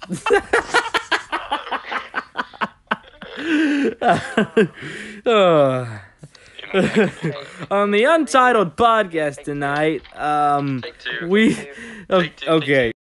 On the Untitled podcast tonight, Take two. we Take two. okay.